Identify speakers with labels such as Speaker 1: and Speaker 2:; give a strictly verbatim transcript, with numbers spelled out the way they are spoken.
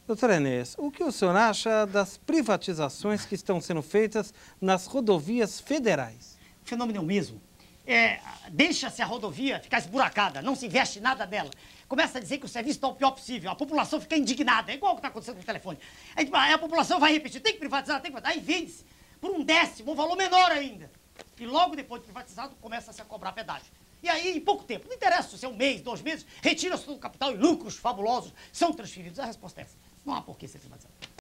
Speaker 1: Doutora Inês, o que o senhor acha das privatizações que estão sendo feitas nas rodovias federais?
Speaker 2: O fenômeno é o mesmo. É, deixa-se a rodovia ficar esburacada, não se investe nada nela. Começa a dizer que o serviço está o pior possível, a população fica indignada, é igual o que está acontecendo com o telefone. Aí a população vai repetir, tem que privatizar, tem que privatizar, aí vende-se por um décimo, um valor menor ainda. E logo depois de privatizado, começa-se a cobrar pedágio. E aí, em pouco tempo, não interessa se é um mês, dois meses, retira-se todo o capital e lucros fabulosos são transferidos. A resposta é essa. Não há por que ser privatizado.